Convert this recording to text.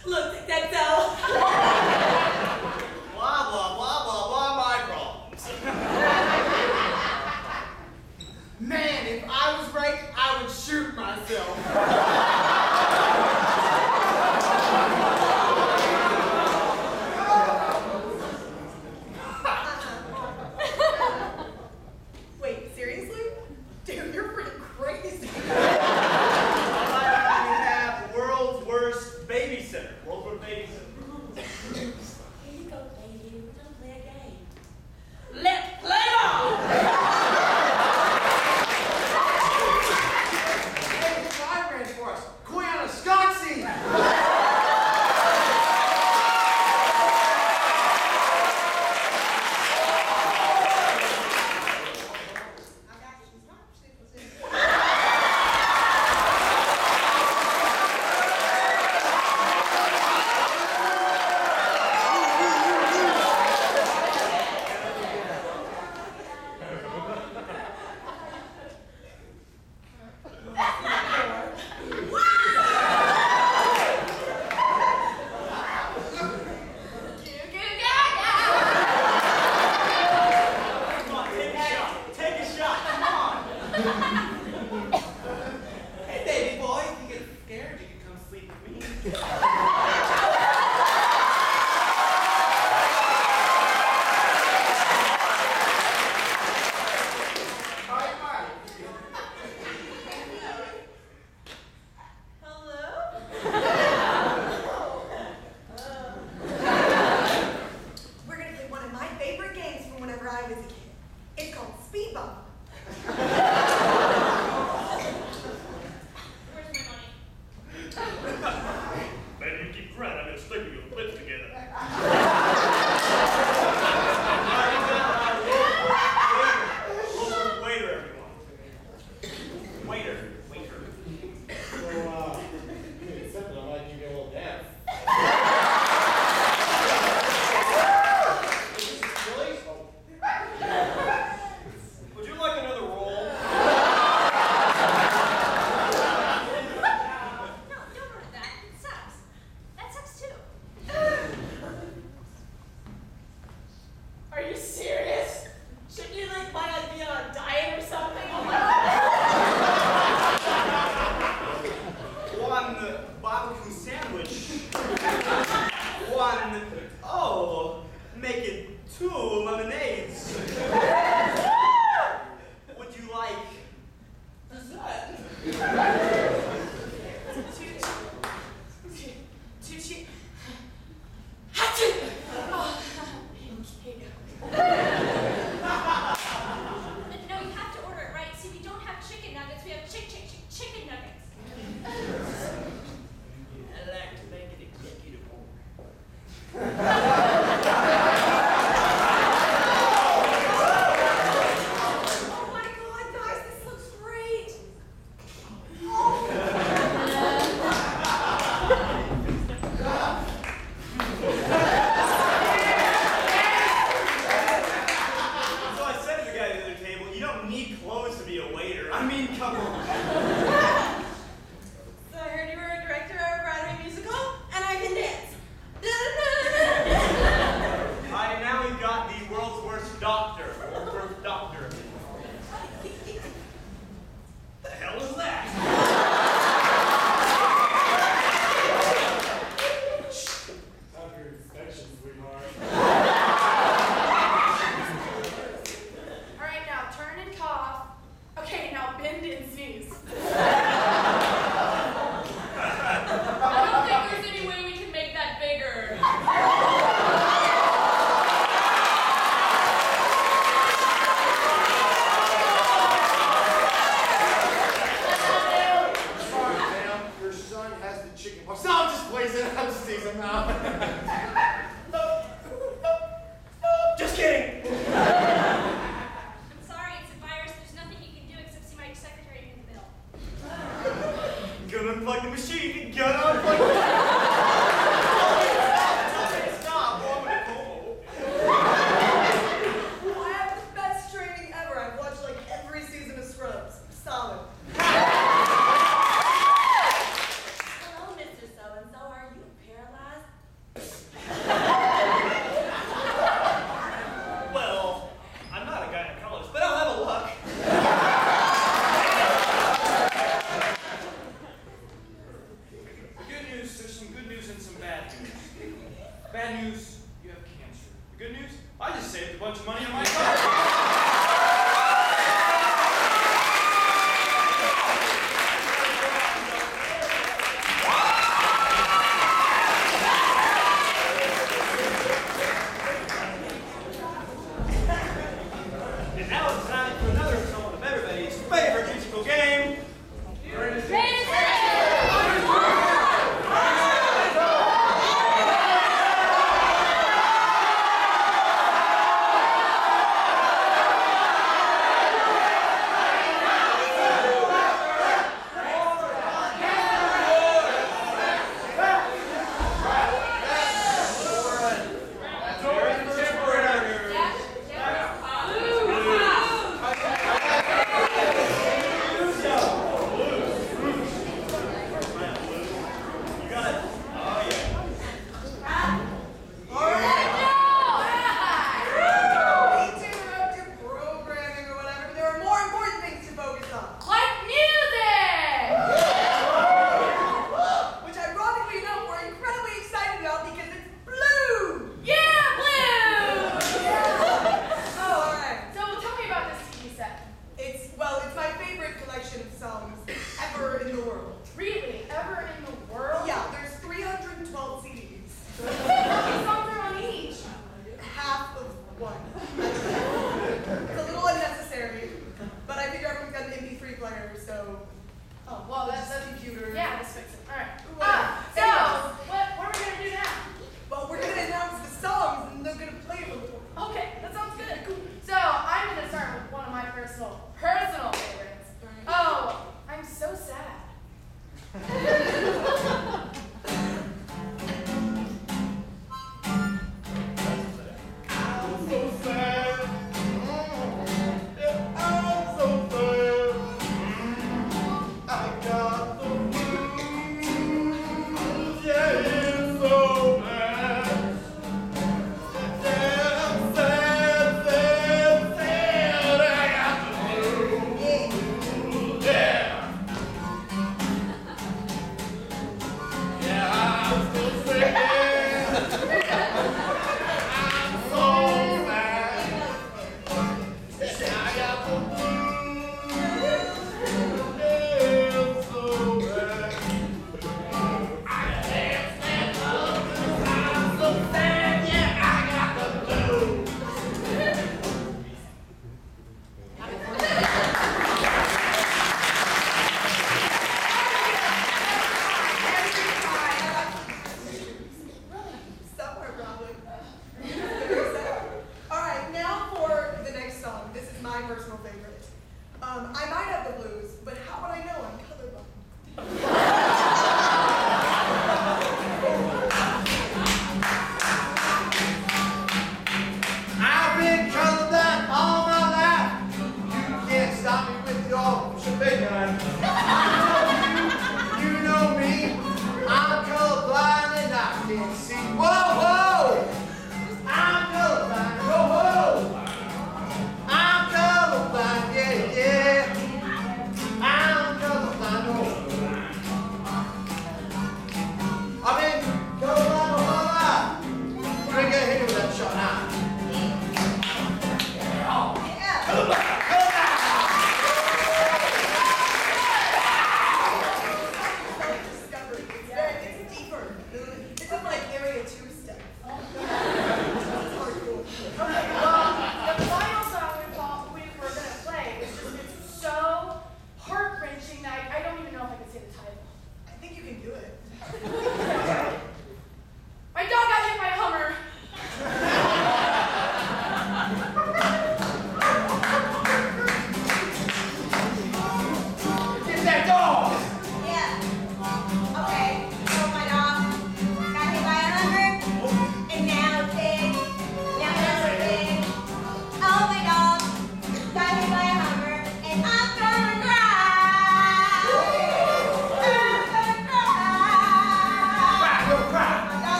Look, Denzel. Blah, blah, blah, blah, blah, my problems. Man, if I was right, I would shoot myself. Wait, seriously? Dude, you're pretty crazy. I have world's worst babysitter. World's worst babysitter. Here you go, baby. We're gonna play a game. Let's play ball! Hey, the guy ran for us. Quiana Scotsy! Come on, take a shot. Take a shot. Come on. Hey, baby boy, if you get scared, you can come sleep with me. Hello? We're gonna play one of my favorite games from whenever I was a kid. It's called Speed Bump. Where's my money? Baby, you keep crying. I'm gonna stick your lips together. Waiter, everyone. Waiter. So, something I'd like you to get a little dance. This is Chili's? Oh. Would you like another roll? No, don't order that. It sucks. That sucks too. Are you serious? Shouldn't you like my idea on a diet or something? Oh my One barbecue sandwich. One, make it 2 lemonades. Would you like dessert? Two cheese. Hatchet! Oh, no, you have to order it right. See, we don't have chicken nuggets. We have chicken nuggets. I like to make it executive order. Oh my God, guys, this looks great. So I said to the guy at the other table, you don't need clothes to be a waiter. I mean, come on. So I heard you were a director of a Broadway musical, and I can dance. Now we've got the world's worst doctor. World's worst doctor. The hell is that? Time for your inspection, sweetheart. All right, now turn and cough. Okay, now bend and sneeze. I don't think there's any way we can make that bigger. Sorry, ma'am. Your son has the chicken pox. No, I'm just blazing. I'm just teasing now. Just kidding. I'm sorry, it's a virus. There's nothing you can do except see my secretary in the bill. Gonna unplug the machine. Gonna unplug the machine. Stop. Oh, I'm gonna go. I have the best training ever. I've watched like every season of Scrubs. Solid. Hello, Mr. So-and-so. Are you paralyzed? bad news. Bad news, you have cancer. The good news, I just saved a bunch of money on my car. It's deeper.